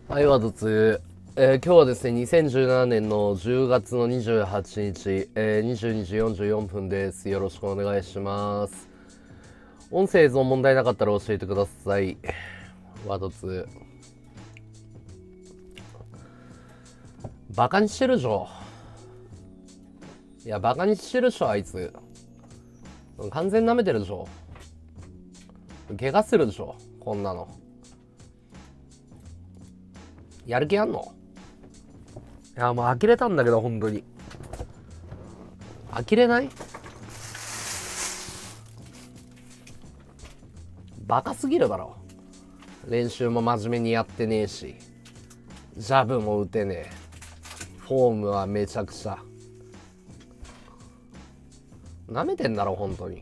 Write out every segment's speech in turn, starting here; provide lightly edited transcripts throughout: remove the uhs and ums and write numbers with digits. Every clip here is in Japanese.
はい、ワドツ。今日はですね、2017年の10月の28日、22時44分です。よろしくお願いします。音声映像問題なかったら教えてください。ワドツ。バカにしてるでしょ。いや、バカにしてるでしょ、あいつ。完全舐めてるでしょ。怪我するでしょ、こんなの。やる気あんの？いや、もう呆れたんだけど、本当に。呆れない？バカすぎるだろ。練習も真面目にやってねえし、ジャブも打てねえ、フォームはめちゃくちゃ。なめてんだろ本当に。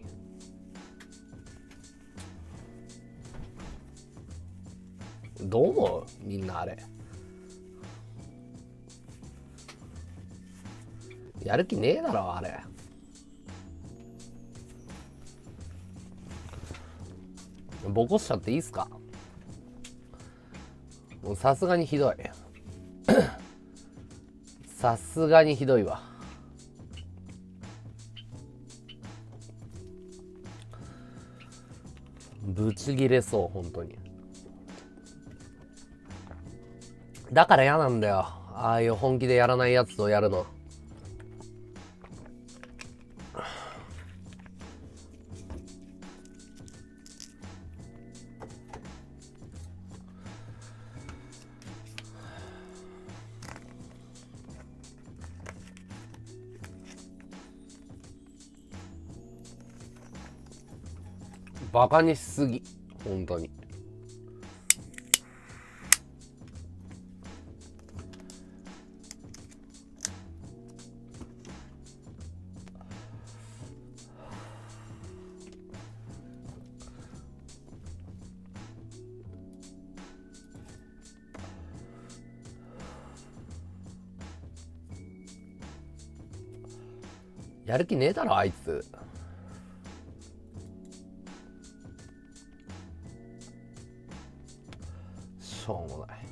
どう思うみんなあれ。やる気ねえだろあれ。ボコしちゃっていいっすか？もうさすがにひどい。さすがにひどいわ。ブチギレそう本当に。だから嫌なんだよ、ああいう本気でやらないやつとやるの。バカにしすぎ本当に。やる気ねえだろあいつ。しょうもない。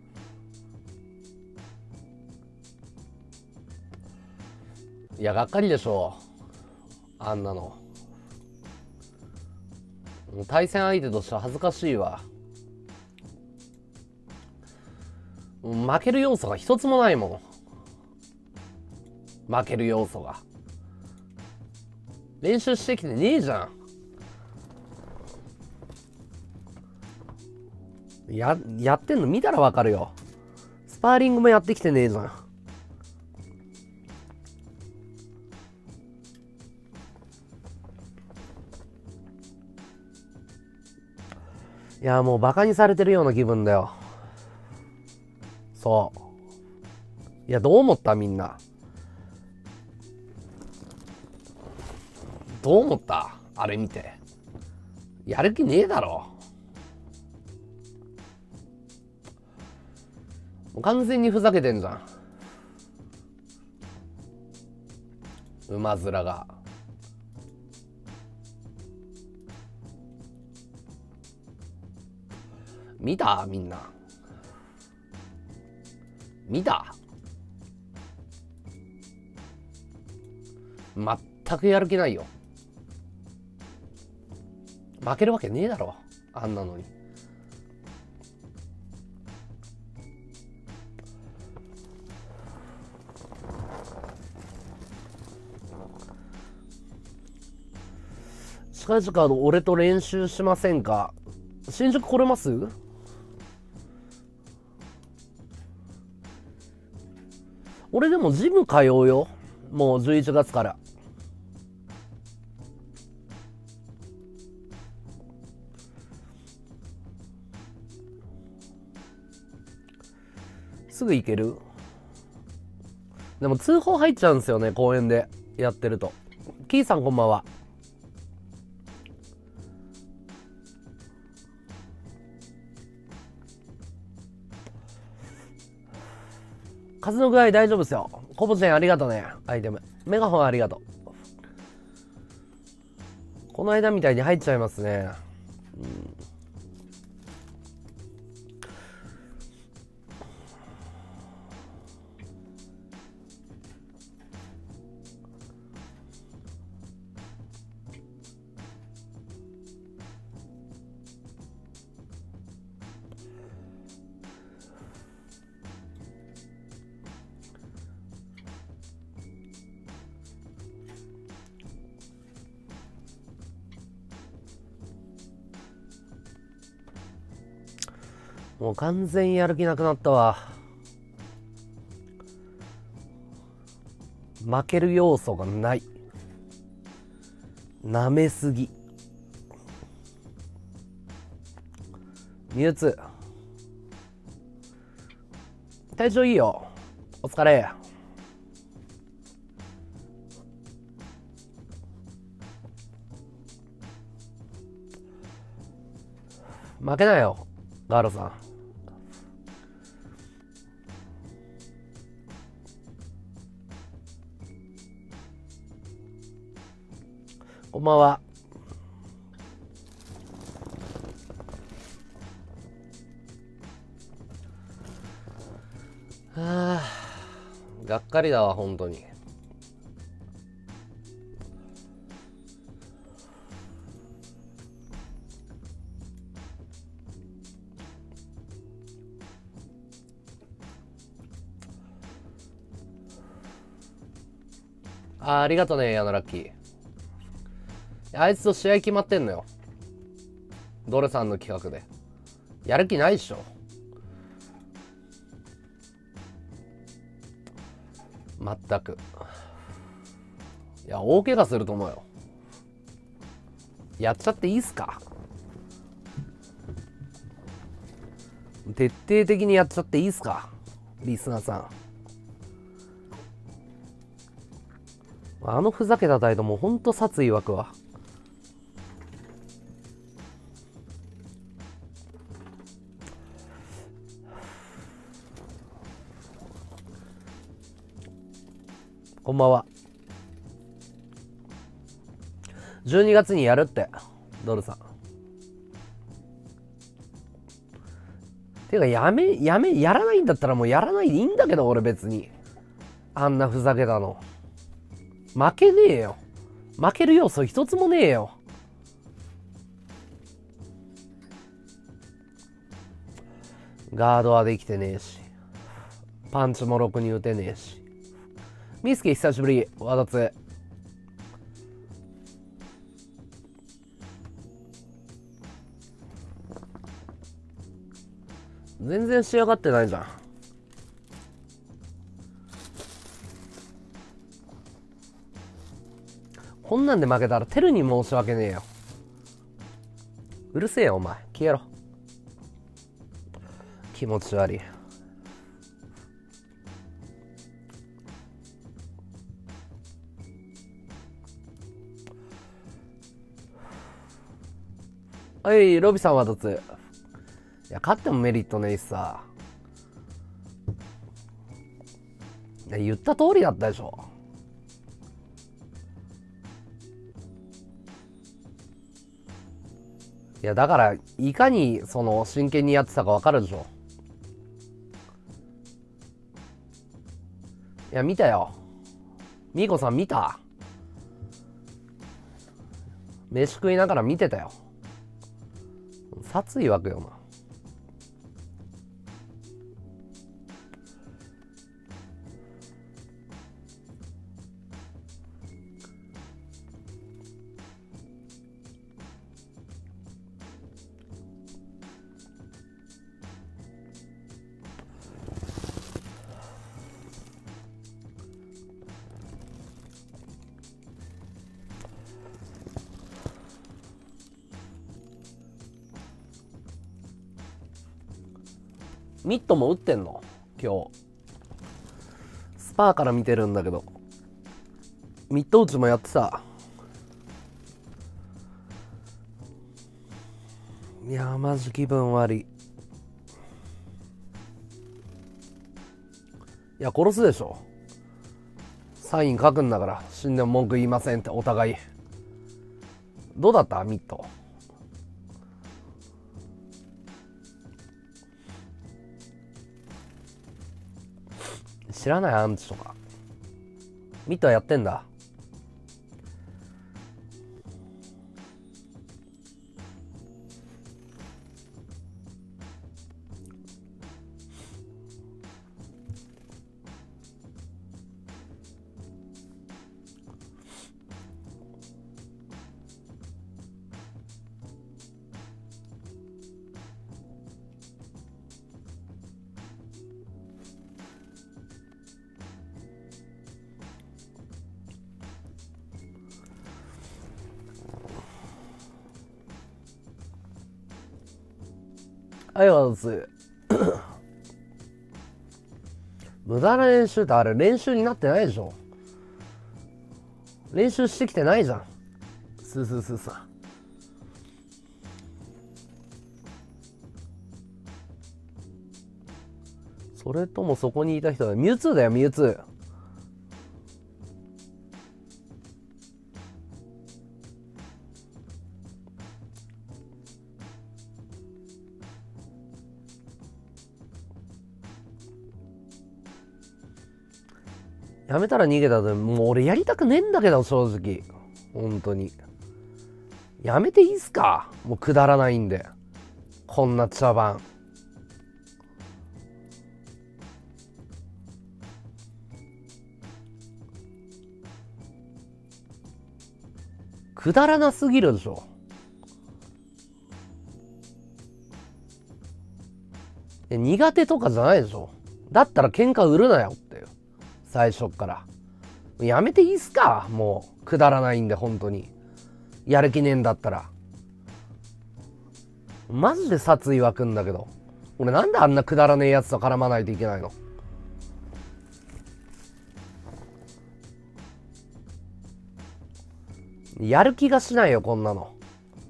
いやがっかりでしょあんなの。もう対戦相手としては恥ずかしいわ。負ける要素が一つもないもん。負ける要素が。練習してきてねえじゃん。やってんの見たらわかるよ。スパーリングもやってきてねえじゃん。いやもうバカにされてるような気分だよ。そう。いやどう思ったみんな。どう思ったあれ見て。やる気ねえだろ。もう完全にふざけてんじゃん。馬面が。見たみんな。見た？全くやる気ないよ。負けるわけねえだろあんなのに。近々俺と練習しませんか？新宿来れます？俺でもジム通うよ。もう11月から。すぐ行ける？でも通報入っちゃうんですよね、公園でやってると。キーさんこんばんは。風の具合大丈夫ですよ。コボちゃんありがとうね、アイテム。メガホンありがとう。この間みたいに入っちゃいますね。 もう完全やる気なくなったわ。負ける要素がない。舐めすぎ。ミュウツー体調いいよ。お疲れ。負けないよガーロさん。こんばんは。はあ、がっかりだわ本当に。ありがとねヤナラッキー。あいつと試合決まってんのよ、ドルさんの企画で。やる気ないっしょ。全く。いや大怪我すると思うよ。やっちゃっていいっすか。徹底的にやっちゃっていいっすかリスナーさん。あのふざけた態度もうほんと殺意湧くわ。こんばんは。12月にやるってドルさん。てかやらないんだったらもうやらないでいいんだけど、俺別にあんなふざけたの負けねえよ。負ける要素一つもねえよ。ガードはできてねえし、パンチもろくに打てねえし。ミスケ久しぶり。わだつ全然仕上がってないじゃん。こんなんで負けたらテルに申し訳ねえよ。うるせえよお前、消えろ。気持ち悪い。はい、ロビさんはどつ。いや勝ってもメリットねえしさ。言った通りだったでしょ。いやだからいかにその真剣にやってたか分かるでしょ。いや見たよ。ミーコさん見た。飯食いながら見てたよ。殺意湧くよな。ミットも打ってんの今日。スパーから見てるんだけど、ミット打ちもやってた。いやーマジ気分悪い。いや殺すでしょ。サイン書くんだから死んでも文句言いませんってお互い。どうだったミット。知らないアンチとか。ミットはやってんだ。 ありがとうございます。無駄な練習ってあれ練習になってないでしょ。練習してきてないじゃん。スースースーさん。それともそこにいた人だ。ミュウツーだよ、ミュウツー。やめたら逃げたと。もう俺やりたくねえんだけど、正直。本当に。やめていいっすか？もうくだらないんで。こんな茶番。くだらなすぎるでしょ。苦手とかじゃないでしょ。だったら喧嘩売るなよっていう。最初っから。やめていいっすか？もうくだらないんで、本当に。やる気ねえんだったら。マジで殺意湧くんだけど。俺なんであんなくだらねえやつと絡まないといけないの？やる気がしないよ、こんなの。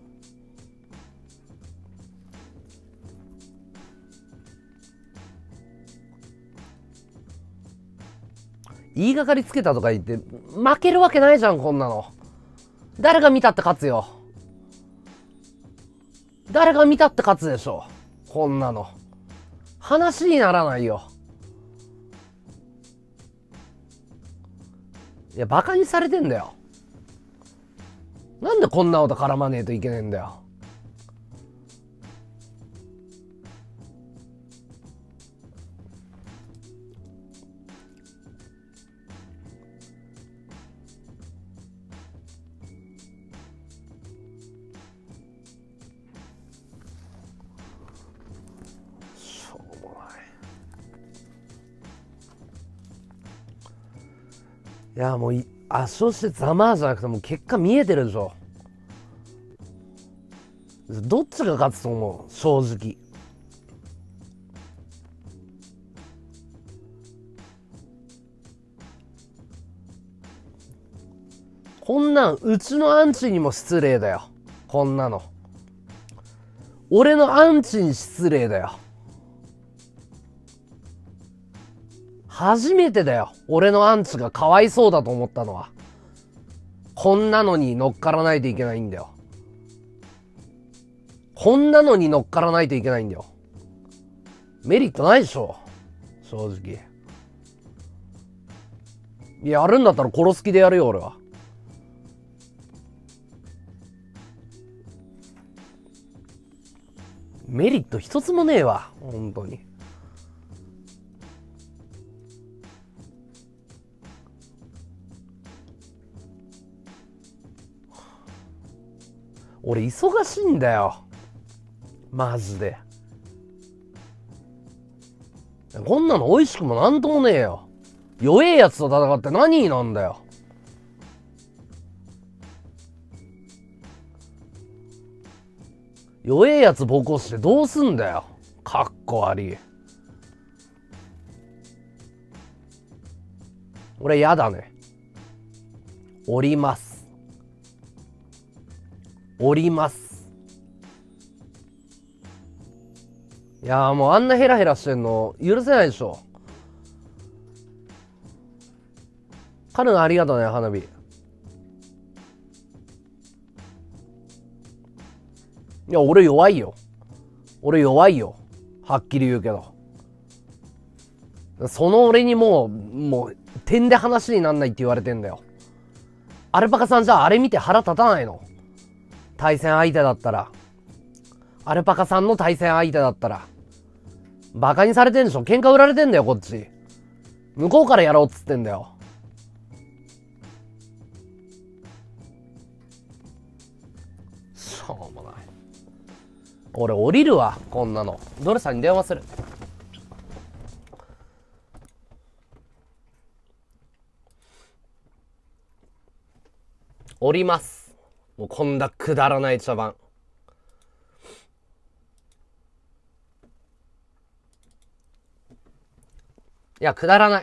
言いがかりつけたとか言って、負けるわけないじゃん、こんなの。誰が見たって勝つよ。誰が見たって勝つでしょ。こんなの。話にならないよ。いや、バカにされてんだよ。なんでこんなこと絡まねえといけねえんだよ。しょうもない。いや、もう圧勝してざまあじゃなくてもう結果見えてるでしょ。どっちが勝つと思う？正直。こんなんうちのアンチにも失礼だよ。こんなの。俺のアンチに失礼だよ。初めてだよ。俺のアンチがかわいそうだと思ったのは。こんなのに乗っからないといけないんだよ。こんなのに乗っからないといけないんだよ。メリットないでしょ。正直。やるんだったら殺す気でやるよ、俺は。メリット一つもねえわ。本当に。俺忙しいんだよ。マジで。こんなの美味しくもなんともねえよ。弱えやつと戦って何なんだよ。弱えやつボコしてどうすんだよ。かっこ悪い。俺やだね。降ります。降ります。いやーもうあんなヘラヘラしてんの許せないでしょ。カルナありがとうね、花火。いや、俺弱いよ。俺弱いよ。はっきり言うけど。その俺にもう、点で話になんないって言われてんだよ。アルパカさんじゃああれ見て腹立たないの？対戦相手だったら。アルパカさんの対戦相手だったら。バカにされてんでしょ。喧嘩売られてんだよ、こっち。向こうからやろうっつってんだよ。しょうもない。俺降りるわ、こんなの。ドルさんに電話する。降ります。もうこんなくだらない茶番。 いや、くだらない。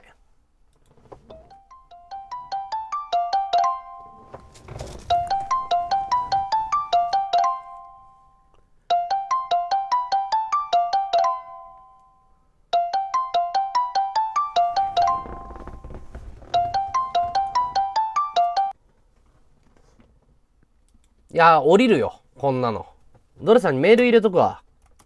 いや、降りるよ。こんなの。ドレさんにメール入れとくわ。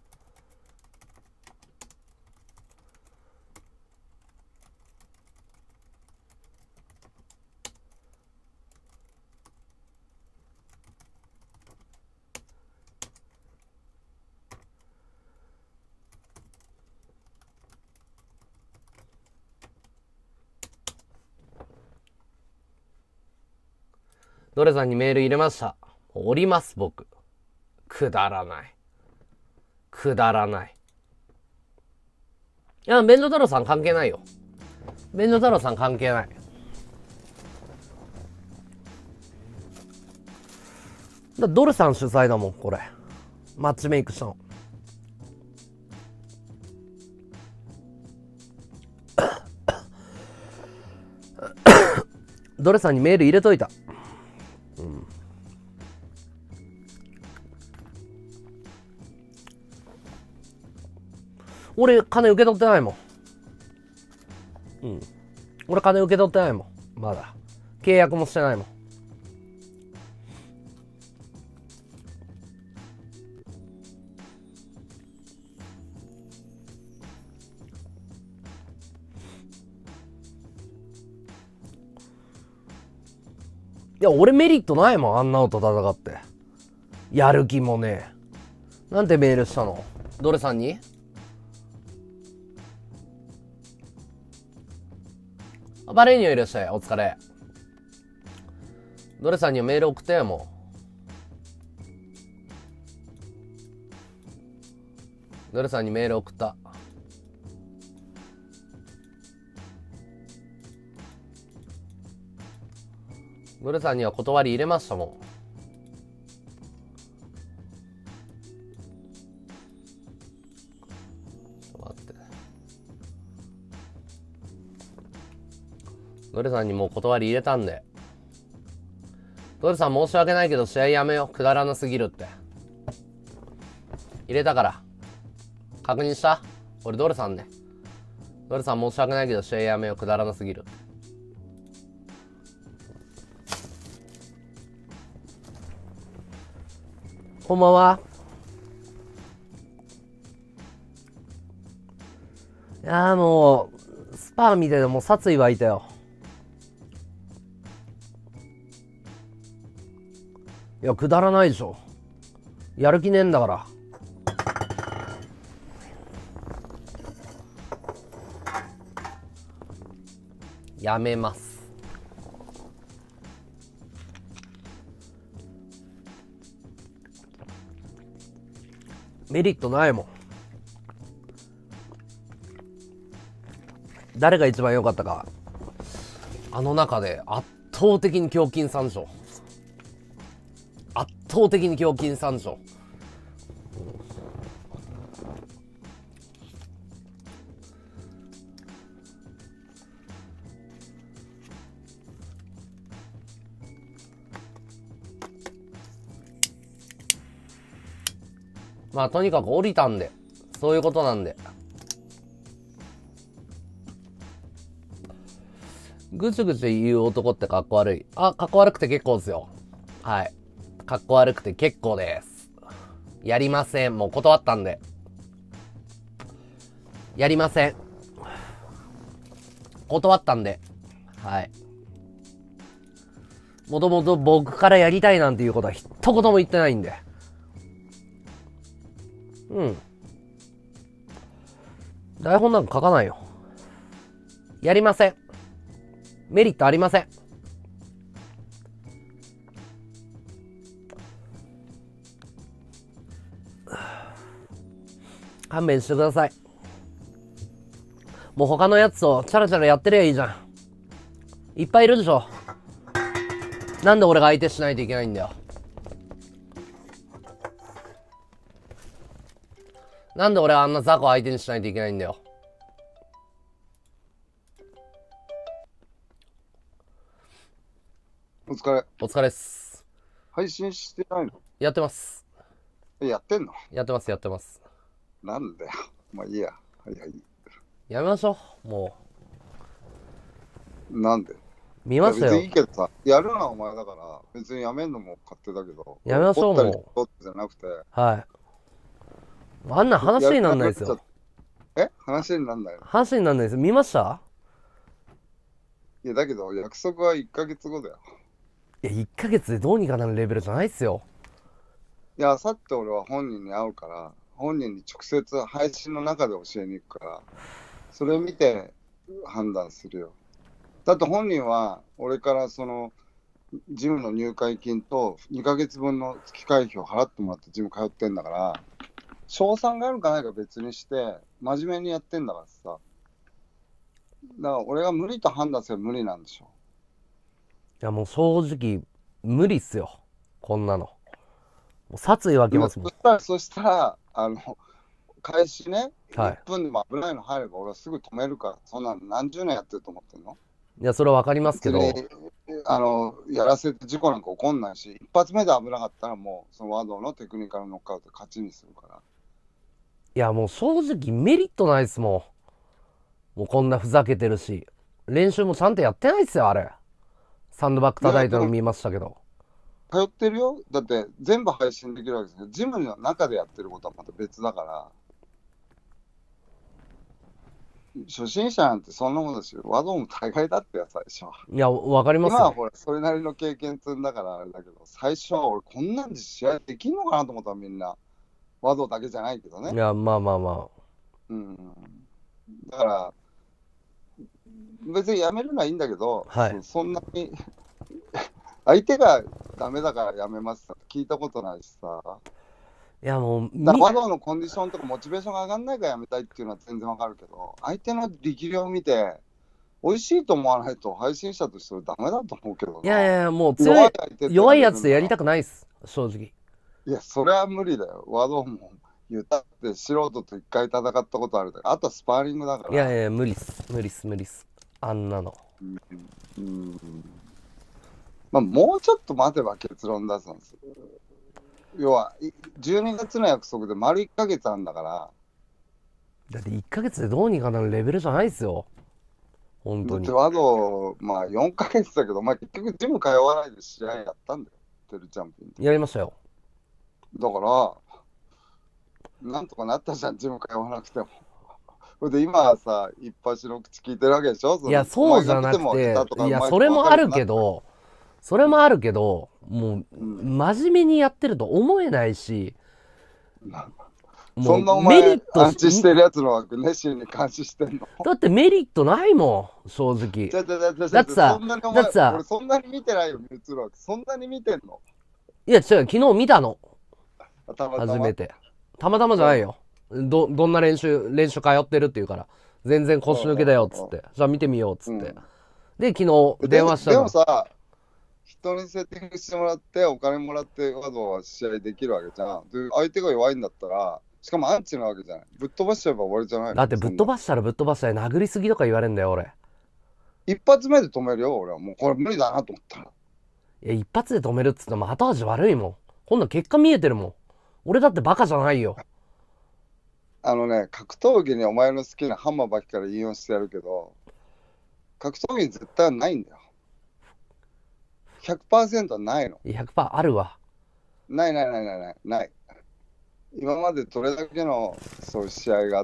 ドレさんにメール入れました。降ります、僕。くだらない。くだらない。いや、便所太郎さん関係ないよ。便所太郎さん関係ない。ドルさん主催だもん、これ。マッチメイクしたの。ドルさんにメール入れといた。うん。俺、金受け取ってないもん。うん。俺、金受け取ってないもん。まだ。契約もしてないもん。いや、俺メリットないもん、あんなのと戦って。やる気もねえ。なんてメールしたの？ドレさんに？バレーニョいらっしゃい、お疲れ。ドレさんにはメール送ったよ、もう。ドレさんにメール送った。ドレさんには断り入れましたもん。ドレさんにもう断り入れたんで。ドレさん申し訳ないけど試合やめよう。くだらなすぎるって。入れたから。確認した？俺ドレさんね。ドレさん申し訳ないけど試合やめよう。くだらなすぎる。こんばんは。いやーもう、スパー見ててもう殺意湧いたよ。いや、くだらないでしょ。やる気ねえんだから。やめます。メリットないもん。誰が一番良かったか。あの中で圧倒的に胸筋三丁。圧倒的に胸筋三丁。まあとにかく降りたんで、そういうことなんで。ぐちぐち言う男ってかっこ悪い。あ、かっこ悪くて結構ですよ。はい。かっこ悪くて結構です。やりません。もう断ったんで。やりません。断ったんで。はい。もともと僕からやりたいなんていうことは一言も言ってないんで。うん。台本なんか書かないよ。やりません。メリットありません。勘弁してください。もう他のやつとチャラチャラやってりゃいいじゃん。いっぱいいるでしょ。なんで俺が相手しないといけないんだよ。なんで俺はあんな雑魚相手にしないといけないんだよ。 お疲れ。 お疲れっす。 配信してないの？ やってます。 やってんの？ やってます、やってます。 なんだよ。まあいいや。はいはい。 やめましょう。もなんで？いう。見まや別にいしたよ。 いけどさ、やるのはお前だから、別にやめんのも勝手だけど、俺やめましょう、 怒ったりもことじゃなくて、 う。はい。あんな話にやる気なんないですよ。 なくなっちゃった。話になんないの？ 話になんないです。見ました？ いや、だけど約束は1ヶ月後だよ。 いや、1ヶ月でどうにかなるレベルじゃないっすよ。 いや、あさって俺は本人に会うから、本人に直接配信の中で教えに行くから、それ見て判断するよ。だって本人は、俺からその、ジムの入会金と2ヶ月分の月会費を払ってもらってジム通ってんだから、賞賛があるかないか別にして、真面目にやってんだからさ。だから俺が無理と判断すれば無理なんでしょ。 いや、もう正直、無理っすよ。こんなの。もう殺意湧きでますもん。 そしたら、開始ね、1 はい。 分でも危ないの入れば俺はすぐ止めるから、そんなの何十年やってると思ってんの？ いや、それはわかりますけ別に、 ど、 やらせて事故なんか起こんないし、一発目で危なかったらもう、そのワドのテクニカルノックアウトで勝ちにするから。 いや、もう正直メリットないっすもん。もうこんなふざけてるし。練習もちゃんとやってないっすよ、あれ。サンドバッグいや、でも、 叩いたの見ましたけど。 通ってるよ。だって全部配信できるわけですよ。ジムの中でやってることはまた別だから、初心者なんてそんなもんですよ。ワドも大概だってや、最初は。 いや、わかりますよ。 今はほら、それなりの経験積んだからあれだけど、最初は俺こんなんで試合できんのかなと思ったらみんな。ワドだけじゃないけどね。 いや、まあまあまうん。だから、別にやめるのはいいんだけど、 あ。はい。 そんなに相手がダメだからやめますって聞いたことないしさ。 いや、もう、 だからワドのコンディションとかモチベーションが上がんないからやめたいっていうのは全然わかるけど、相手の力量を見て、美味しいと思わないと配信者としてはダメだと思うけどな。 いやいやいや、もう強い、 弱い相手とや弱いやれるんなら。 つでやりたくないっす。正直。 いや、それは無理だよ。ワドも言ったって素人と一回戦ったことあるだけど、あとはスパーリングだから。 いやいや、無理っす。無理っす、無理っす。あんなの。 うん。まあ、もうちょっと待てば結論出すんです。要は、12月の約束で丸1ヶ月あるんだから、 だって1ヶ月でどうにかなるレベルじゃないっすよ。本当に。 だってワド、まあ4ヶ月だけど、まあ結局ジム通わないで試合やったんだよ。テルチャンピオンと。 やりましたよ。 だから、なんとかなったじゃん、ジム通わなくても。それで今はさ、一発の口聞いてるわけでしょ？ いや、 お前そうじゃが見てもなくて、 下手とかいや、 うまいそとか分かるようれもあるになったよ。 けど、それもあるけど、もう、 うん。 真面目にやってると思えないし、 そもうんなお前、 メリット安置してるやつの枠熱心に監視してんの？ だってメリットないもん、正直。 そだってさ、 んなにお前、 だってさ、 俺そんなに見てないよ、ミューツー枠。そんなに見てんの？ いや違う、昨日見たの。 たまたま。 初めて。たまたまじゃないよ。どんな練習通ってるって言うから。全然腰抜けだよ、っつって。じゃあ見てみよう、っつって。 うん。 で、昨日電話したでもの。 さ、人にセッティングしてもらって、お金もらって、わざわざ試合できるわけじゃん。で、相手が弱いんだったら、しかもアンチなわけじゃない。ぶっ飛ばしちゃえば終わりじゃないの？ だってぶっ飛ばしたらぶっ飛ばしたら殴りすぎとか言われんだよ、俺。 一発目で止めるよ、俺は。もうこれ無理だなと思ったら。 いや、一発で止めるっつっても後味悪いもん。今度結果見えてるもん。俺だってバカじゃないよ。 格闘技にお前の好きなハンマーバキから引用してやるけど、格闘技に絶対はないんだよ。100% はないの。 100%あるわ。 ないないないないない。ない。今までどれだけのそういう試合があって、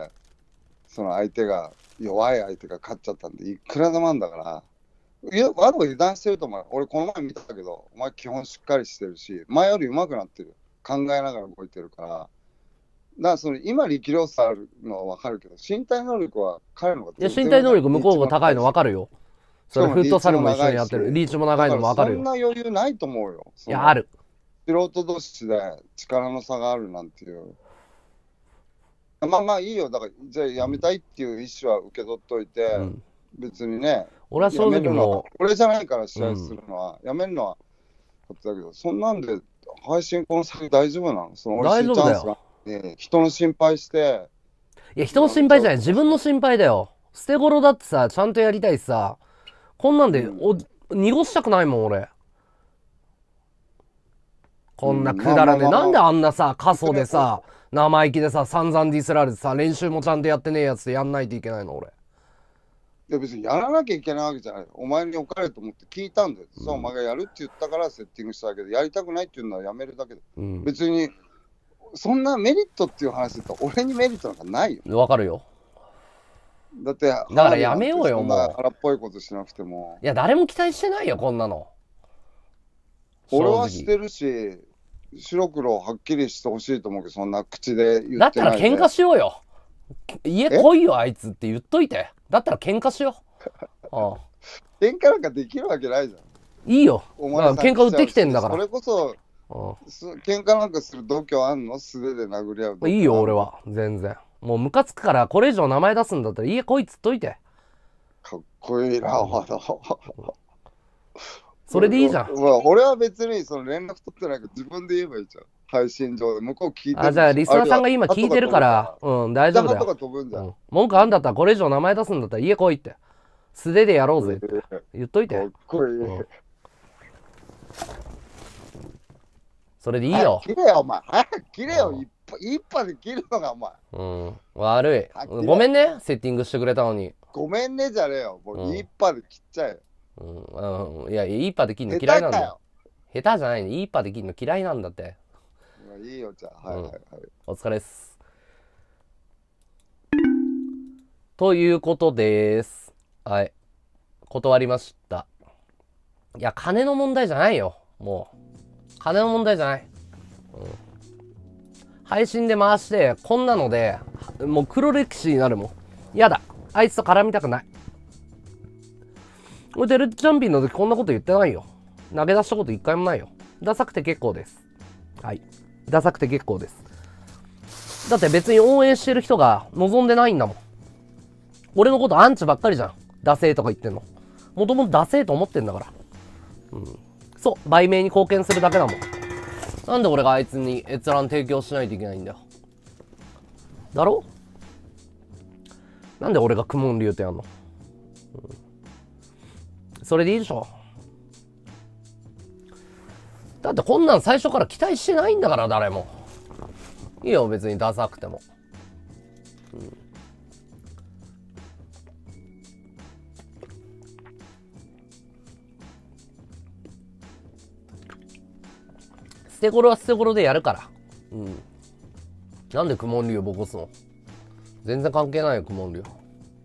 その相手が、弱い相手が勝っちゃったんで、いくらでもあるんだから、いや、あの油断してると思う。俺、この前見たけど、お前、基本しっかりしてるし、前より上手くなってる。考えながら動いてるから。だからその今、力量差あるのは分かるけど、身体能力は彼の方がいや、 全然上だよ。 身体能力向こうが高いの分かるよ。それしかもフットサルも一緒リーチも長いし、 にやってる。リーチも長いのだからも分かるよ。 そんな余裕ないと思うよ。 いや、ある。 素人同士で力の差があるなんていう。まあまあいいよ。だから、じゃあやめたいっていう意思は受け取っといて、 うん。 別にね、 俺は正直も俺じゃないから試う、う合すん。 るのは、やめるのはことだけど、そんなんで配信この先大丈夫なの？その美味大しいチャンスが丈夫だよ。 あって、人の心配して、 いや、人のやめちゃ心配じゃない。 うとかさ。 自分の心配だよ。捨て頃だってさ、ちゃんとやりたいしさ、こんなんで、 うん。 濁したくないもん、俺。こんなくまだらねえ。 あまあまあなんであんなさ、過疎でさ、生意気でさ、散々ディスられてさ、練習もちゃんとやってねえやつでやんないといけないの、俺。 いや別にやらなきゃいけないわけじゃない。お前に置かれると思って聞いたんだよ。そう、お前がやるって言ったからセッティングしただけで、やりたくないって言うならやめるだけで。 うん。 別に、そんなメリットっていう話だと俺にメリットなんかないよ。 わかるよ。 だって、だからやめようよそんなもう荒っぽいことしなくても。 いや、誰も期待してないよ、こんなの。 俺は正直してるし、白黒はっきりしてほしいと思うけど、そんな口で言ってないで。 だったら喧嘩しようよ。家来いよ、あいつって言っといて。だったら喧嘩しよう。ああ喧嘩なんかできるわけないじゃん。 いいよ。 おだから前さん喧嘩売ってきてんだから。 それこそ、喧嘩なんかする度胸あんの？素手で殴り合う度胸あんの。 いいよ、俺は。全然。もうムカつくからこれ以上名前出すんだったら家来いっつっといて。 かっこいいな、まだ。 それでいいじゃん。 まあ、俺は別にその連絡取ってないから自分で言えばいいじゃん。配信上で。向こう聞いてる。 あ、じゃあリスナーさんが今聞いてるから、うん、大丈夫だとかよ。 飛ぶんじゃん。 文句あんだったらこれ以上名前出すんだったら家来いって。素手でやろうぜって言っといて。 かっこいい。 それでいいよ。 切れよ、お前。早く切れよ。一発で切るのが、お前。 悪い。ごめんね、セッティングしてくれたのに。 ごめんねじゃねえよ。もう一発で切っちゃえよ。いや、いいパで切るの嫌いなんだよ。下手じゃないね。いいパで切るの嫌いなんだって。 いいよ、じゃあ。はいはいはい。 お疲れっす。ということです。はい。断りました。いや、金の問題じゃないよ。もう。金の問題じゃない。配信で回して、こんなので、もう黒歴史になるもん。やだ。あいつと絡みたくない。俺、デルチャンピオンの時こんなこと言ってないよ。投げ出したこと一回もないよ。ダサくて結構です。はい。ダサくて結構です。だって別に応援してる人が望んでないんだもん。俺のことアンチばっかりじゃん。ダセーとか言ってんの。もともとダセーと思ってんだから。そう。売名に貢献するだけだもん。なんで俺があいつに閲覧提供しないといけないんだよ。だろ？なんで俺がクモンリュウってやんの？それでいいでしょ。だってこんなん最初から期待してないんだから、誰も。いいよ、別にダサくても。捨て頃は捨て頃でやるから。なんでクモンリュウボコすの？全然関係ないよ、クモンリュウ。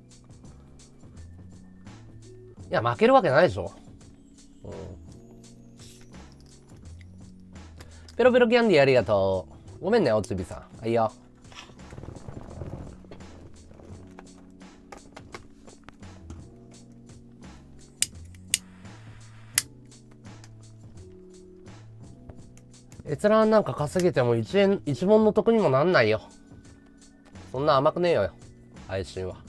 いや、負けるわけないでしょ。ペロペロキャンディーありがとう。ごめんね、おつびさん。はいよ。閲覧なんか稼げても1円、1問の得にもなんないよ。そんな甘くねえよ、配信は。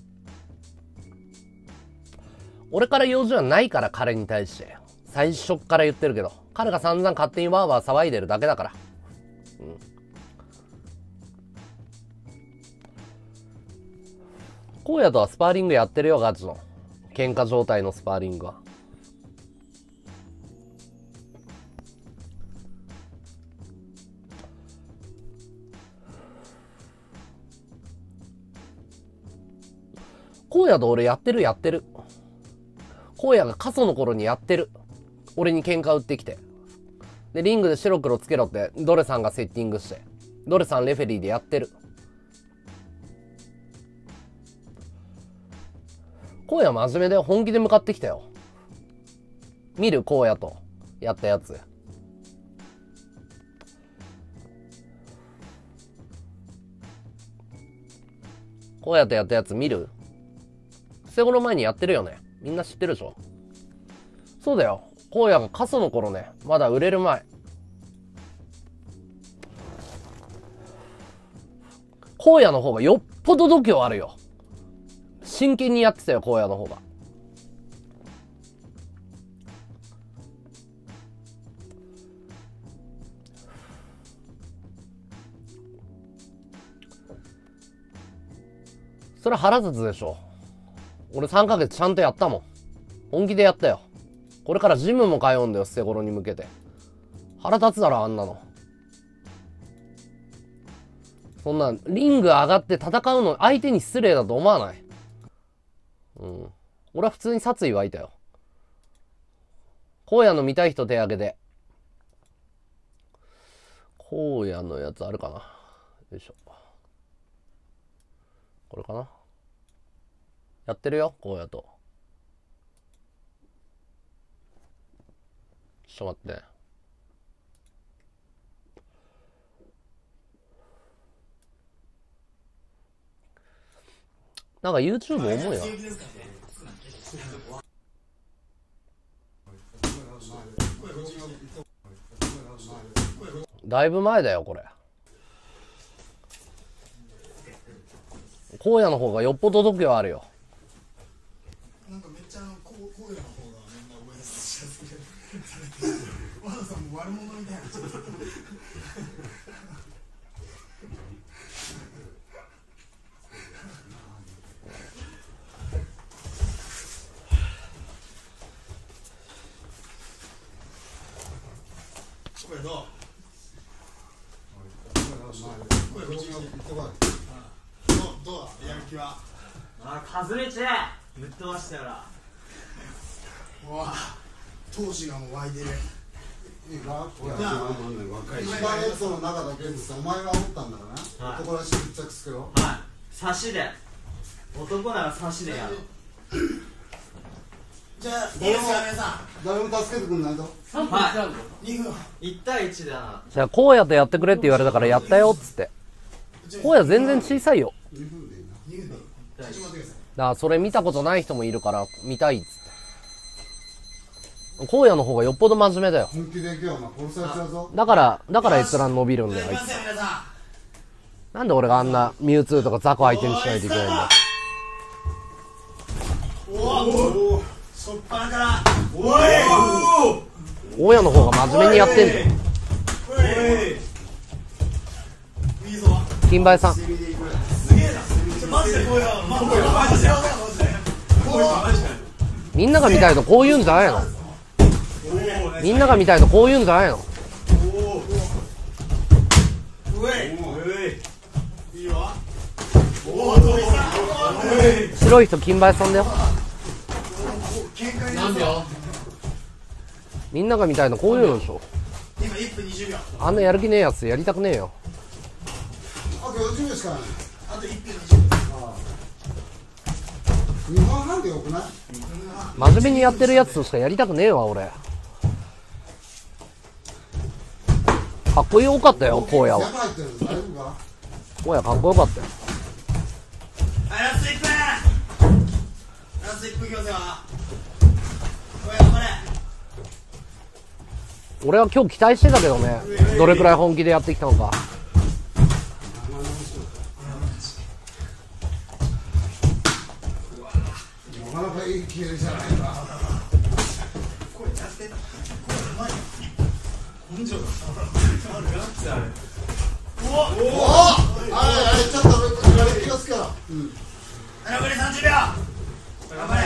俺から用事はないから、彼に対して。最初っから言ってるけど。彼が散々勝手にワーワー騒いでるだけだから。荒野とはスパーリングやってるよ、ガチの。喧嘩状態のスパーリングは。荒野と俺やってる。荒野が過疎の頃にやってる。俺に喧嘩売ってきて。で、リングで白黒つけろって、ドレさんがセッティングして。ドレさんレフェリーでやってる。荒野真面目で本気で向かってきたよ。見る荒野とやったやつ。荒野とやったやつ見る？捨て頃前にやってるよね。みんな知ってるでしょ。そうだよ。荒野が過疎の頃ね。まだ売れる前。荒野の方がよっぽど度胸あるよ。真剣にやってたよ、荒野の方が。それは腹立つでしょ。俺3ヶ月ちゃんとやったもん。本気でやったよ。 これからジムも通うんだよ、捨て頃に向けて。腹立つだろ、あんなの。そんな、リング上がって戦うの、相手に失礼だと思わない？うん。俺は普通に殺意湧いたよ。荒野の見たい人手挙げて。荒野のやつあるかな。よいしょ。これかな。やってるよ、荒野と。ちょっと待って。なんか YouTube 重いな。だいぶ前だよこれ。荒野の方がよっぽど度胸あるよ。 なんかめっちゃ荒野の方がみんな応援しやすくされて和田さんも悪者みたいな。これどう？これこっち行ってこい。どうやる気は？ 外れちゃぶっ飛ばしたよな。 うわ闘志がもう湧いてる。 いいか？一番エピソードの中だけでさ、お前がおったんだからな。男らしい密着つけよ。 はい、差しで男なら差しでやる。 じゃあいいですか皆さ誰も助けてくんないと。 はん。2分。 い、1対1だな。 じゃあ荒野とやってくれって言われたからやったよっつって。荒野全然小さいよ。 2分でいいな。 2分でいい。ちょっと待ってください。 だからそれ見たことない人もいるから見たいっつって。荒野の方がよっぽど真面目だよ。 本気で行けよ、お前殺されちゃうぞ。 だから閲覧伸びるんだよあいつ。 いきますよ皆さなんで俺があんなミュウツーとかザコ相手にしないといけないんだよ。 ん。おお。そっぱなから。お荒野の方が真面目にやってんじゃん。 い。いいぞ。 金梅さん。 すげえな。マジでこうよ。マジで。 みんなが見たいとこう言うんじゃないの？みんなが見たいとこう言うんじゃないの？ いいよ。おお、どうした？ 白い人金梅さんだよ。 何秒？ みんなが見たいのこういうのでしょ。 今1分20秒。 あんなやる気ねえやつやりたくねえよ。 あと40秒しかない。 あと1分20秒。 2分半でよくない？ 真面目にやってるやつとしかやりたくねえわ俺。かっこよかったよ荒野は。 中入ってるの大丈夫か？ 荒野かっこよかったよ。 はい、ラスト1分。ラスト1分いきますよ。おい、頑張れ。 俺は今日期待してたけどね、どれくらい本気でやってきたのか。 なかなかいい気合いじゃないか。 これやって。これうまい。根性だ。おお。 はい、ちょっと気をつけろ。 残り30秒。頑張れ。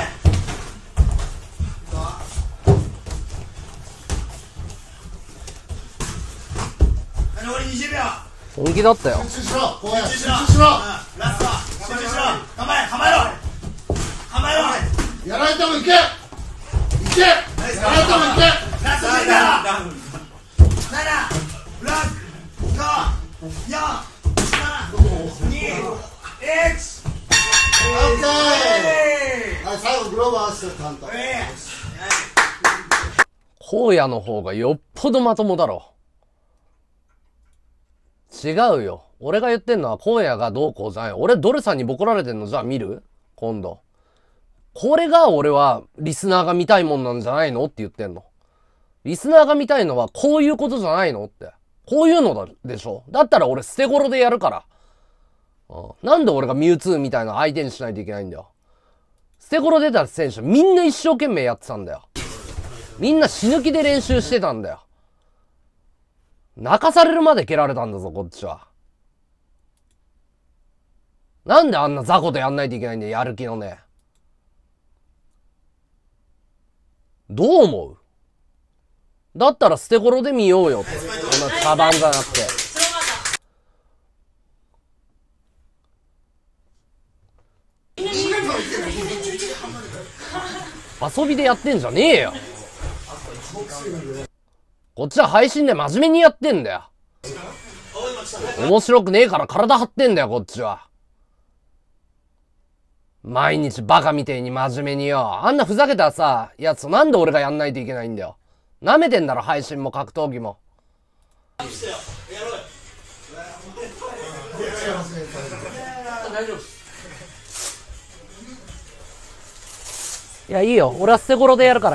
残り20秒。 本気だったよ。 集中しろ。こうや。 集中しろ。 集中しろ。 ラスト。集中しろ。頑張れ。構えろ。構えろ。 やられてもいけ。いけ。やられてもいけ。 ラスト10秒。7、6、5、4、3、2、1。 オッケー。はい、最後グローブ合わせてちゃんと。 荒野の方がよっぽどまともだろ。違うよ。俺が言ってんのは荒野がどうこうじゃない。俺ドルさんにボコられてんのじゃあ見る？今度。これが俺はリスナーが見たいもんなんじゃないのって言ってんの。リスナーが見たいのはこういうことじゃないのって。こういうのだでしょ。だったら俺捨て頃でやるから。なんで俺がミュウツーみたいな相手にしないといけないんだよ。捨て頃出た選手みんな一生懸命やってたんだよ。みんな死ぬ気で練習してたんだよ。泣かされるまで蹴られたんだぞ、こっちは。なんであんな雑魚とやんないといけないんだよ、やる気のね。 どう思う？だったら捨て頃で見ようよって。こんな茶番じゃなくて。遊びでやってんじゃねえよ。こっちは配信で真面目にやってんだよ。面白くねえから体張ってんだよ、こっちは。毎日バカみてえに真面目によ。あんなふざけたさ、やつなんで俺がやんないといけないんだよ。舐めてんだろ、配信も格闘技も。いや、いいよ。俺は捨て頃でやるから。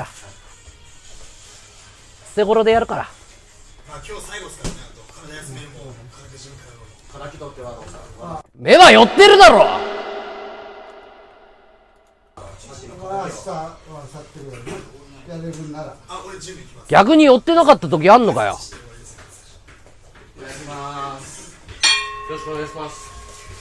捨て頃でやるから。 まあ今日最後ですからね。あと体休めるも体準備からの。 目は寄ってるだろ。 明日は去ってるよね。やれるなら。 あ、俺準備行きます。 逆に寄ってなかった時あんのかよ。 お願いします。よろしくお願いします。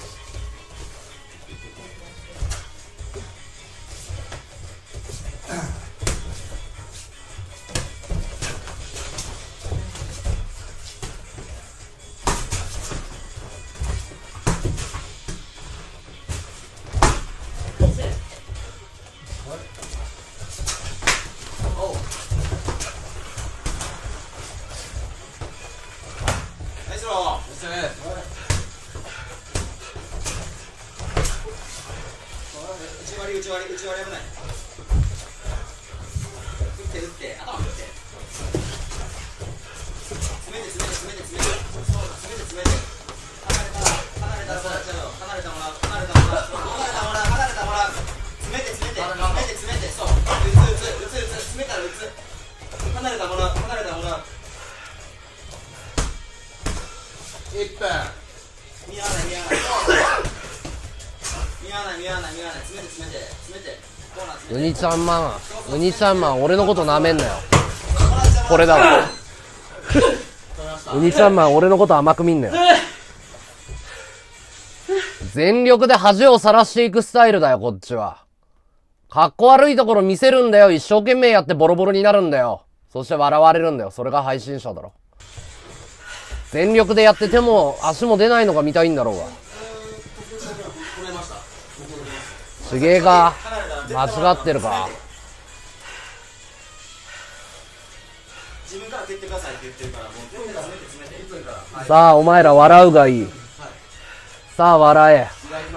内割り危ない。打って頭打って。詰めて。離れたらそうなっちゃうよ。離れたもらう。詰めて。そう。打つ。詰めたら打つ。離れたもらう。1分。見合わない。詰めて。 ウニちゃんマン、俺のこと舐めんなよ。これだろ。ウニちゃんマン、俺のこと甘く見んなよ。全力で恥をさらしていくスタイルだよ、こっちは。かっこ悪いところ見せるんだよ。一生懸命やってボロボロになるんだよ。そして笑われるんだよ。それが配信者だろ。全力でやって手も足も出ないのが見たいんだろうが。手芸が間違ってるか。 自分から蹴ってくださいって言ってるから、もう詰めて。 さあ、お前ら笑うがいい。さあ、笑え。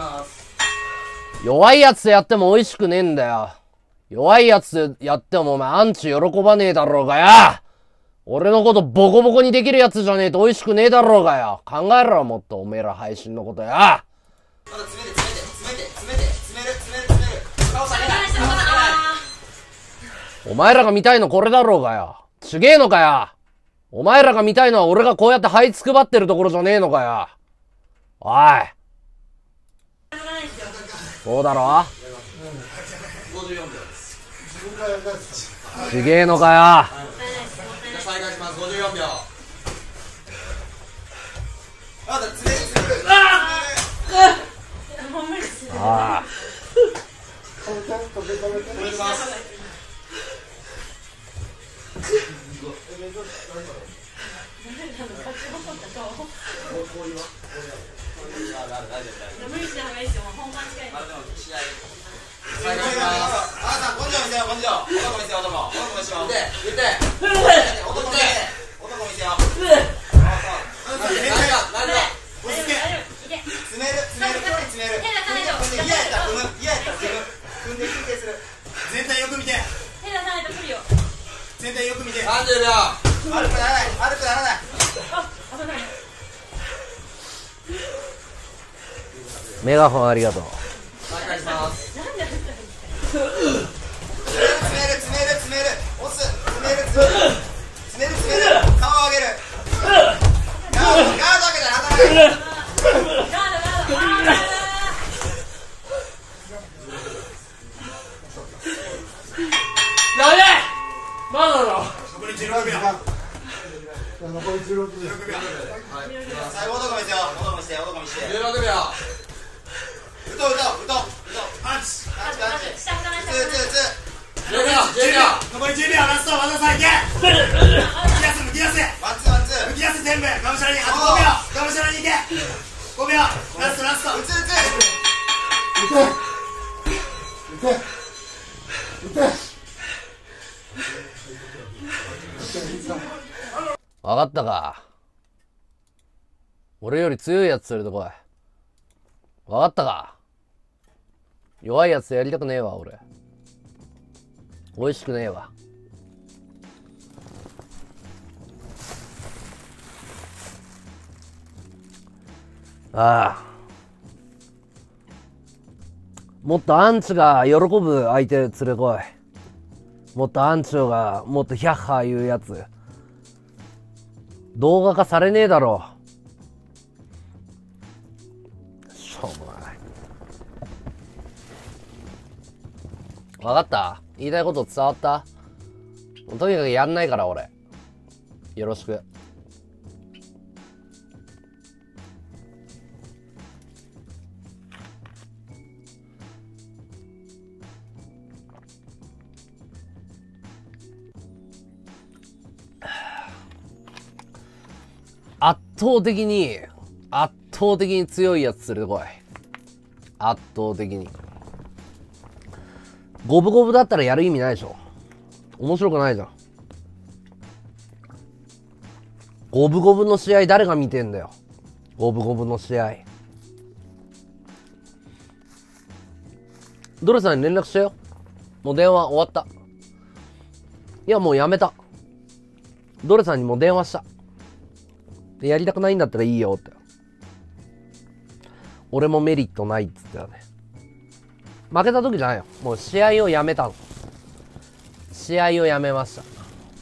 弱いやつやっても美味しくねえんだよ。弱いやつやってもお前アンチ喜ばねえだろうがよ。俺のことボコボコにできるやつじゃねえと美味しくねえだろうがよ。考えろ、もっとおめえら配信のことよ。 まだ詰める。顔下げない。 お前らが見たいのこれだろうがよ。ちげえのかよ。お前らが見たいのは俺がこうやって這いつくばってるところじゃねえのかよ。おい。そうだろ。ちげえのかよ。 再開します。54秒。 ああ。 無理しない方がいいですよ。本番近い。 再開します。あなた根性見せよ、根性。男見せよ、男見せよ。言って。男見せよ。詰める。嫌やったら踏んで休憩する。 全体よく見て。 手出さないと来るよ。 全体よく見て。 30秒。悪くならない。 メガホンありがとう。 再開します。詰める。押す。詰める。顔を上げる。ガード開けたら離れない。 まだだろ。 残り16秒。 最後男見せよ。男見せて。 16秒。 打とう。 パンチ。 打つ。 下向かない。 打つ。 10秒。 残りい10秒ラスト和田さんいけ抜き出せ抜き出せワンツーワンツー抜き出せ全部がむしゃらにあと5秒がむしゃらにいけ5秒ラストラスト打つ打つ撃て撃て撃てわかったか。俺より強いやつ連れてこい。わかったか。弱いやつやりたくねえわ、俺。美味しくねえわ。ああ。もっとアンチが喜ぶ相手連れこい。もっとアンチョがもっとヒャッハー言うやつ。動画化されねえだろ。しょうもない。わかった？言いたいこと伝わった？とにかくやんないから俺。よろしく。圧倒的に強いやつ連れてこい。圧倒的に。五分五分だったらやる意味ないでしょ。面白くないじゃん。五分五分の試合誰が見てんだよ。五分五分の試合。ドレさんに連絡したよ。もう電話終わった。いやもうやめた。ドレさんにもう電話した。やりたくないんだったらいいよって。俺もメリットないっつってたね。負けた時じゃないよ。もう試合をやめたの。試合をやめました。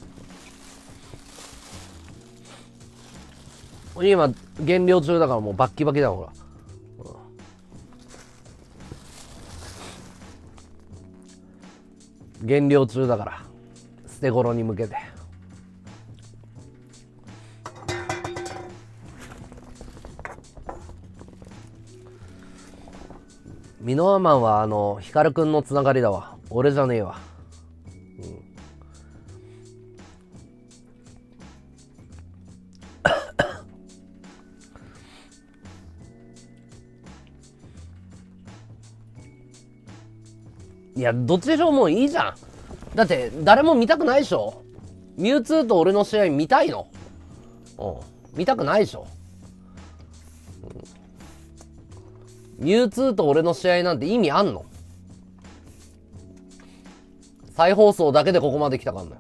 今減量中だからもうバッキバキだよほら。減量中だから捨て頃に向けて。ミノアマンはヒカルくんのつながりだわ。俺じゃねえわ。いや、どっちでしょうもういいじゃん。だって誰も見たくないでしょ。ミュウツーと俺の試合見たいの？見たくないでしょ。ミュウツーと俺の試合なんて意味あんの？再放送だけでここまで来たからね。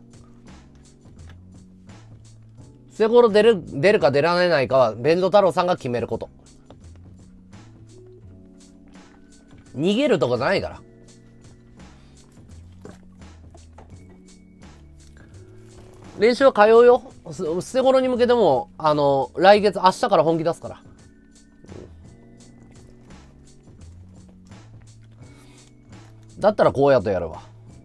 捨て頃出るか出られないかはベンド太郎さんが決めること。逃げるとかじゃないから。練習は通うよ。捨て頃に向けても来月明日から本気出すから。だったらこうやってやるわ。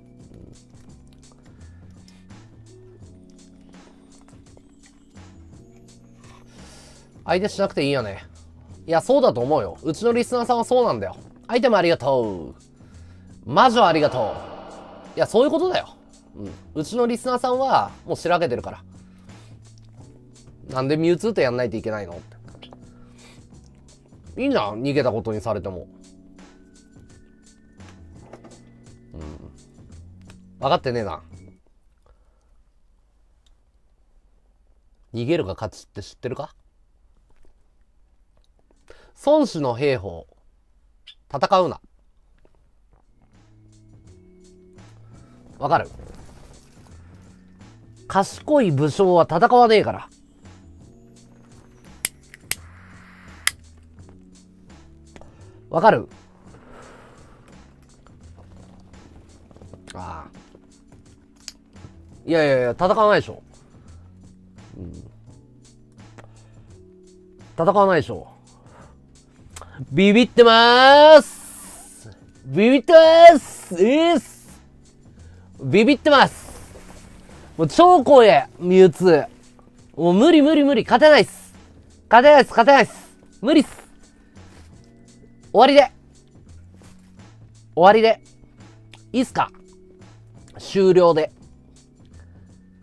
相手しなくていいよね。いや、そうだと思うよ。うちのリスナーさんはそうなんだよ。アイテムありがとう。魔女ありがとう。いや、そういうことだよ。うちのリスナーさんはもうしらけてるから。なんでミュウツーとやんないといけないのって。いいじゃん、逃げたことにされても。分かってねえな。逃げるが勝ちって知ってるか？孫子の兵法、戦うな。わかる？賢い武将は戦わねえから。わかる？ああ。いやいやいや、戦わないでしょ。戦わないでしょ。ビビってまーす。ビビってまーす。ビビってます。もう超怖え、ミュウツー。もう無理。勝てないっす。勝てないっす。無理っす。終わりで。いいっすか？終了で。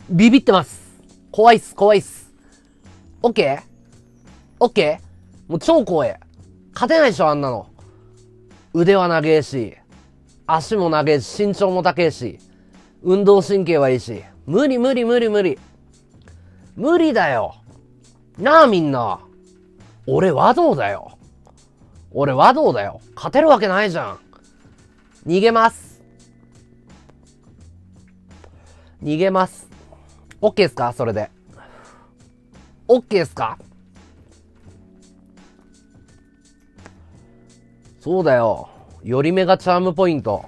ビビってます。怖いっす、怖いっす。オッケーオッケーもう超怖え。勝てないでしょ、あんなの。腕は長えし、足も長えし、身長も高えし、運動神経はいいし。無理無理無理無理。無理だよ。なあみんな。俺和道だよ。俺和道だよ。勝てるわけないじゃん。逃げます。逃げます。オッケーっすかそれで。オッケーっすかそうだよ。より目がチャームポイント。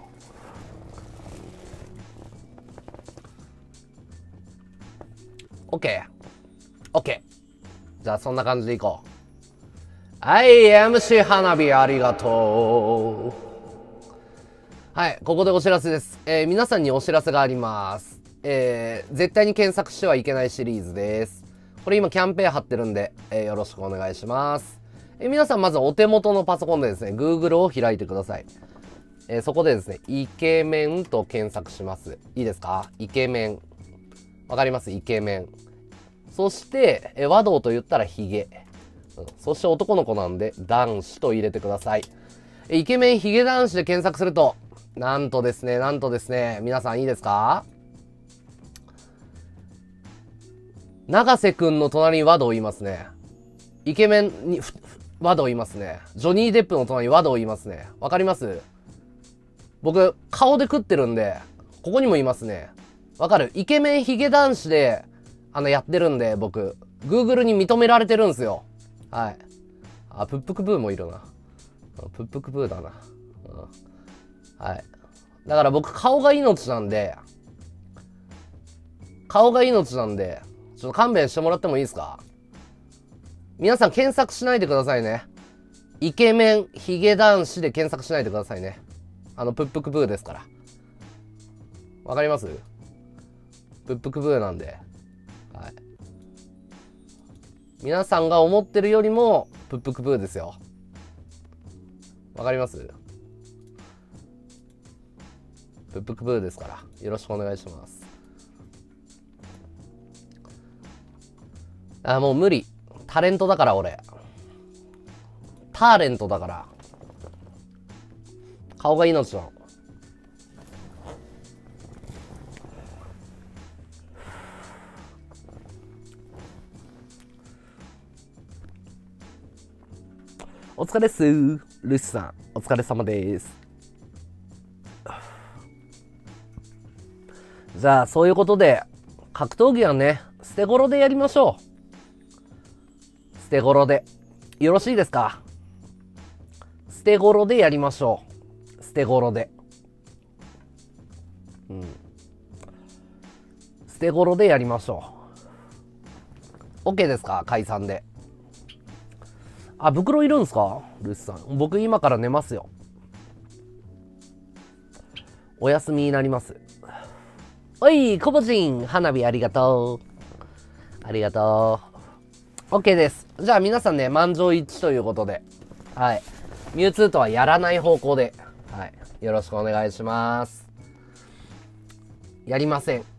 オッケー。オッケー。じゃあそんな感じでいこう。はい、MC 花火ありがとう。はい、ここでお知らせです。皆さんにお知らせがあります。絶対に検索してはいけないシリーズです。これ今キャンペーン貼ってるんで、よろしくお願いします。皆さんまずお手元のパソコンでですね、Google を開いてください。そこでですね、イケメンと検索します。いいですか？イケメン。わかります？イケメン。そして、和道と言ったらヒゲ。そして男の子なんで、男子と入れてください。イケメンヒゲ男子で検索すると、なんとですね、皆さんいいですか？永瀬くんの隣に和道いますね。イケメンに和道いますね。ジョニー・デップの隣に和道いますね。わかります？僕、顔で食ってるんで、ここにもいますね。わかる？イケメンヒゲ男子で、やってるんで、僕、Google に認められてるんですよ。はい。あ、プップクプーもいるな。プップクプーだな。はい。だから僕、顔が命なんで、ちょっと勘弁してもらってもいいですか？皆さん検索しないでくださいね。イケメン、ヒゲ男子で検索しないでくださいね。プップクプーですから。わかります？プップクプーなんで。はい。皆さんが思ってるよりも、プップクプーですよ。わかります？プップクプーですから。よろしくお願いします。もう無理。タレントだから俺。タレントだから。顔が命なの。お疲れっす。ルシさん、お疲れ様です。じゃあ、そういうことで、格闘技はね、捨て頃でやりましょう。捨て頃で。よろしいですか？捨て頃でやりましょう。捨て頃で。捨て頃でやりましょう。OK ですか？解散で。あ、袋いるんすか？ルシさん。僕今から寝ますよ。お休みになります。おい、コボジン、花火ありがとう。ありがとう。OK です。じゃあ皆さんね、満場一致ということで。はい。ミュウツーとはやらない方向で。はい。よろしくお願いします。やりません。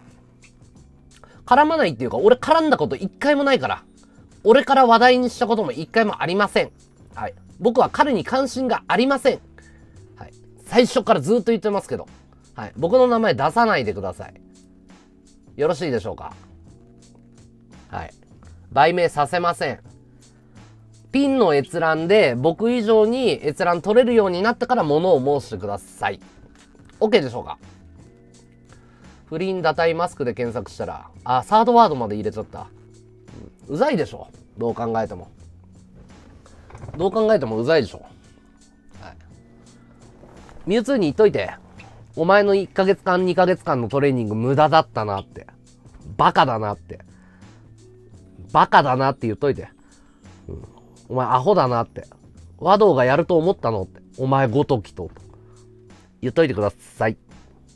絡まないっていうか、俺絡んだこと一回もないから。俺から話題にしたことも一回もありません。はい。僕は彼に関心がありません。はい。最初からずっと言ってますけど。はい。僕の名前出さないでください。よろしいでしょうか？はい。売名させません。ピンの閲覧で僕以上に閲覧取れるようになってから物を申してください。OK でしょうか？不倫打退マスクで検索したら、あ、サードワードまで入れちゃった。うざいでしょ？どう考えても。どう考えてもうざいでしょ？はい。ミュウツーに言っといて。お前の1ヶ月間、2ヶ月間のトレーニング無駄だったなって。バカだなって。バカだなって言っといて。お前アホだなって。和道がやると思ったのって。お前ごときと。言っといてください。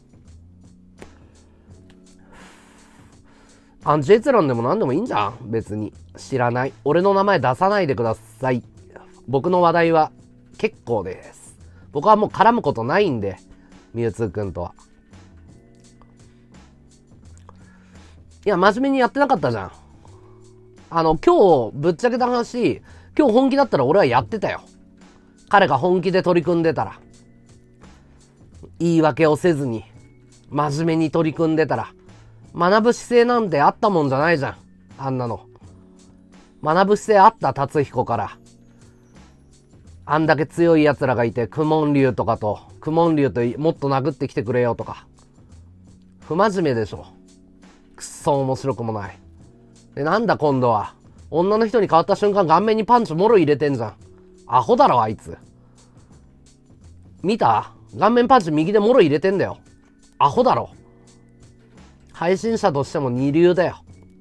アンチ閲覧でも何でもいいんじゃん？別に。知らない。俺の名前出さないでください。僕の話題は結構です。僕はもう絡むことないんで。ミュウツーくんとは。 や、真面目にやってなかったじゃん。今日、ぶっちゃけた話、今日本気だったら俺はやってたよ。彼が本気で取り組んでたら。言い訳をせずに、真面目に取り組んでたら。学ぶ姿勢なんてあったもんじゃないじゃん。あんなの。学ぶ姿勢あった達彦から。あんだけ強い奴らがいて、クモン竜とかと、クモン竜ともっと殴ってきてくれよとか。不真面目でしょ。くっそ面白くもない。で、なんだ今度は。女の人に変わった瞬間顔面にパンチもろ入れてんじゃん。アホだろあいつ。見た？顔面パンチ右でもろ入れてんだよ。アホだろ。配信者としても二流だよ。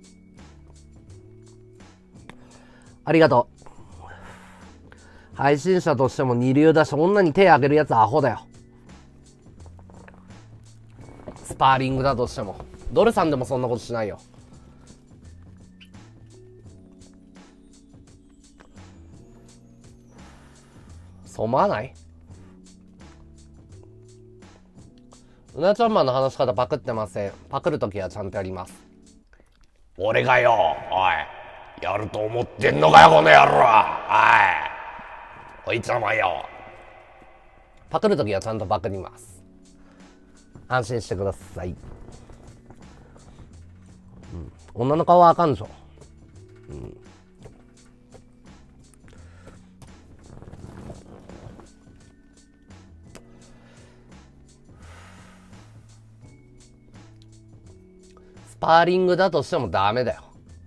ありがとう。配信者としても二流だし、女に手あげるやつアホだよ。スパーリングだとしても。ドルさんでもそんなことしないよ。そう思わない？うなちゃんマンの話し方パクってません。パクるときはちゃんとやります。俺がよ、おい、やると思ってんのかよ、この野郎。こいつらもよ。パクるときはちゃんとパクります。安心してください。女の顔はあかんでしょ。スパーリングだとしてもダメだよ。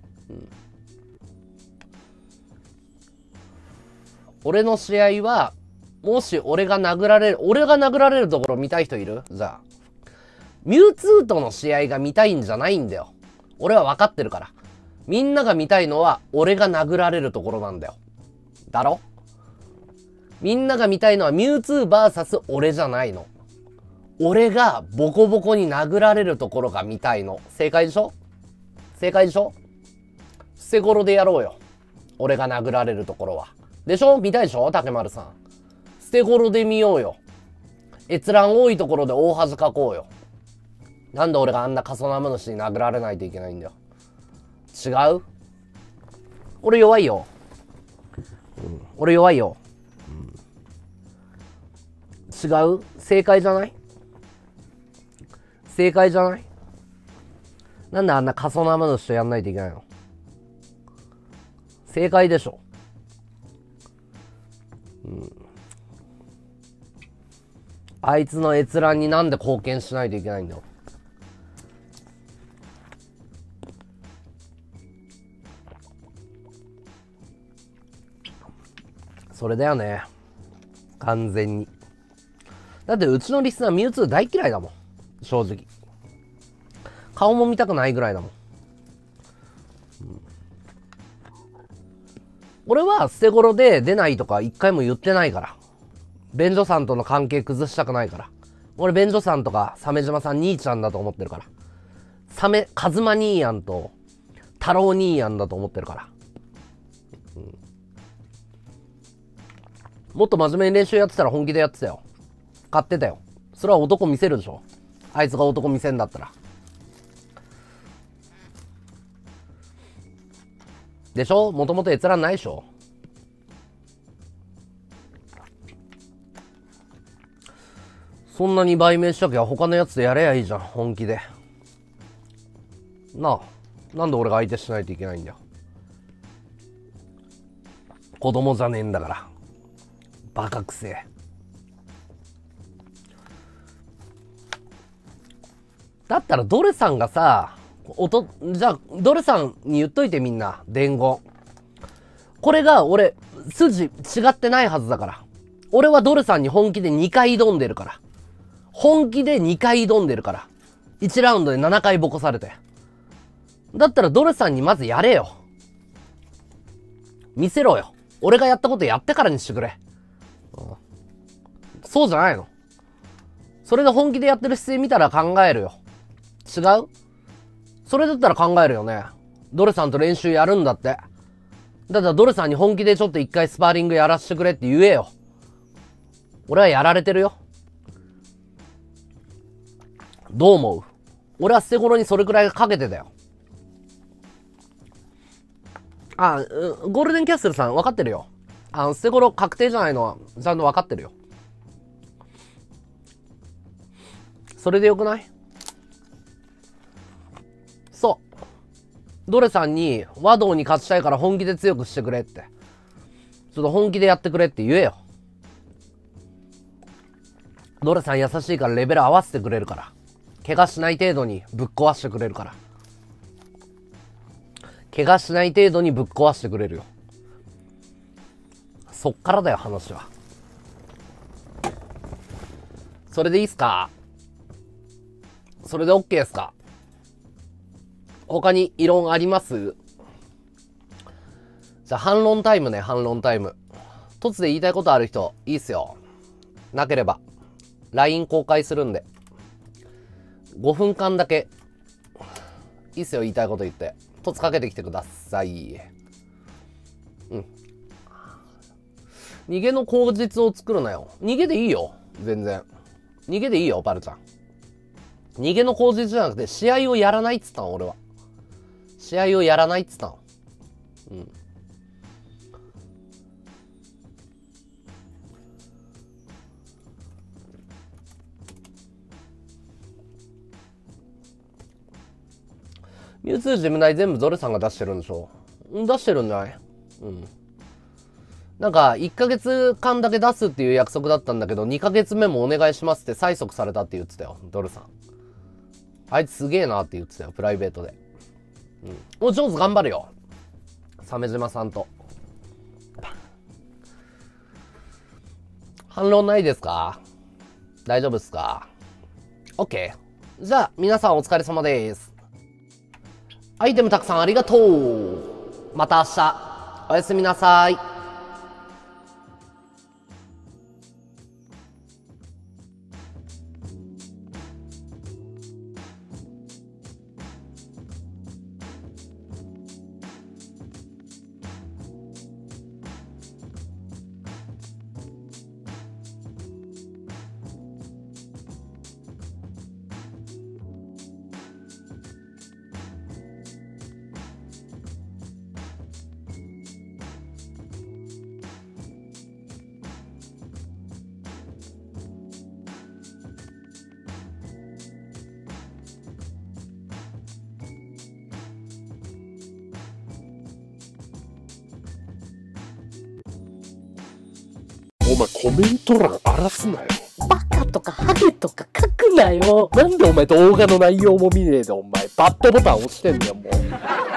俺の試合は、もし俺が殴られるところ見たい人いる？じゃあ。ミュウツーとの試合が見たいんじゃないんだよ。俺は分かってるから。みんなが見たいのは、俺が殴られるところなんだよ。だろ？みんなが見たいのは、ミュウツー VS 俺じゃないの。俺がボコボコに殴られるところが見たいの。正解でしょ？正解でしょ？捨て頃でやろうよ。俺が殴られるところは。でしょ？見たいでしょ？竹丸さん。捨て頃で見ようよ。閲覧多いところで大恥かこうよ。なんで俺があんなカソナム主に殴られないといけないんだよ。違う？俺弱いよ。俺弱いよ。違う？正解じゃない？正解じゃない？なんであんなカソナム主とやんないといけないの？正解でしょ。あいつの閲覧になんで貢献しないといけないんだよ。それだよね。完全に。だってうちのリスナーミュウツー大嫌いだもん。正直。顔も見たくないぐらいだもん。俺は捨て頃で出ないとか一回も言ってないから。便所さんとの関係崩したくないから。俺便所さんとか鮫島さん兄ちゃんだと思ってるから。カズマ兄やんと太郎兄やんだと思ってるから。もっと真面目に練習やってたら本気でやってたよ。買ってたよ。それは男見せるでしょ。あいつが男見せんだったら。でしょ？もともと閲覧ないでしょ。そんなに売名しときゃ他のやつでやれやいいじゃん。本気で。なあ。なんで俺が相手しないといけないんだよ。子供じゃねえんだから。バカくせえ。だったらドレさんがさ、じゃあドレさんに言っといてみんな、伝言。これが俺、筋違ってないはずだから。俺はドレさんに本気で2回挑んでるから。本気で2回挑んでるから。1ラウンドで7回ボコされて。だったらドレさんにまずやれよ。見せろよ。俺がやったことやってからにしてくれ。そうじゃないの？それで本気でやってる姿勢見たら考えるよ。違う？それだったら考えるよね。ドレさんと練習やるんだって。だったらドレさんに本気でちょっと一回スパーリングやらせてくれって言えよ。俺はやられてるよ。どう思う？俺は捨て頃にそれくらいかけてたよ。 ゴールデンキャッスルさん分かってるよ。捨て頃確定じゃないのはちゃんと分かってるよ。それでよくない？そう。ドレさんに和道に勝ちたいから本気で強くしてくれって。ちょっと本気でやってくれって言えよ。ドレさん優しいからレベル合わせてくれるから。怪我しない程度にぶっ壊してくれるから。怪我しない程度にぶっ壊してくれるよ。そっからだよ話は。それでいいっすか？それで OK ですか？他に異論あります？じゃあ反論タイムね、反論タイム。突で言いたいことある人、いいっすよ。なければ LINE 公開するんで5分間だけいいっすよ、言いたいこと言って。突かけてきてください。うん。逃げの口実を作るなよ。逃げでいいよ。全然。逃げでいいよ、パルちゃん。逃げの口実じゃなくて、試合をやらないっつったの、俺は。試合をやらないっつったの。うん。ミュウツージム内全部ゾルさんが出してるんでしょ？出してるんじゃない？うん。なんか、1ヶ月間だけ出すっていう約束だったんだけど、2ヶ月目もお願いしますって催促されたって言ってたよ、ドルさん。あいつすげえなって言ってたよ、プライベートで。うん。お、上手頑張るよ。鮫島さんと。反論ないですか？大丈夫っすか？ OK。じゃあ、皆さんお疲れ様です。アイテムたくさんありがとう。また明日。おやすみなさい。 お前コメント欄荒らすなよ。 バカとかハゲとか書くなよ。なんでお前動画の内容も見ねえでお前バッドボタン押してんだよもう。